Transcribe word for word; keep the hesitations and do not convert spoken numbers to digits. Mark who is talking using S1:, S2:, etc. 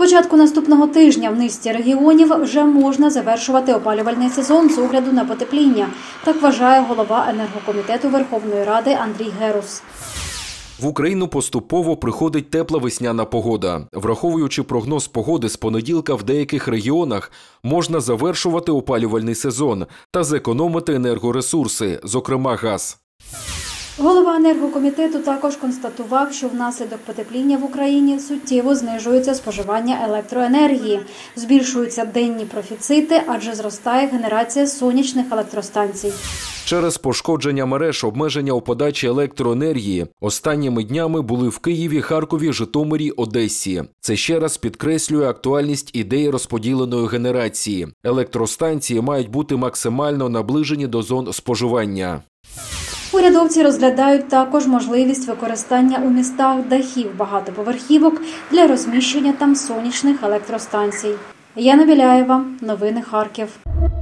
S1: початку наступного тижня в низці регіонів вже можна завершувати опалювальний сезон з огляду на потепління. Так вважає голова енергокомітету Верховної Ради Андрій Герус.
S2: В Україну поступово приходить тепла весняна погода. Враховуючи прогноз погоди, з понеділка в деяких регіонах можна завершувати опалювальний сезон та зекономити енергоресурси, зокрема газ.
S1: Голова енергокомітету також констатував, що внаслідок потепління в Україні суттєво знижується споживання електроенергії, збільшуються денні профіцити, адже зростає генерація сонячних електростанцій.
S2: Через пошкодження мереж, обмеження у подачі електроенергії останніми днями були в Києві, Харкові, Житомирі, Одесі. Це ще раз підкреслює актуальність ідеї розподіленої генерації. Електростанції мають бути максимально наближені до зон споживання.
S1: Урядовці розглядають також можливість використання у містах дахів багатоповерхівок для розміщення там сонячних електростанцій. Яна Біляєва, новини Харків.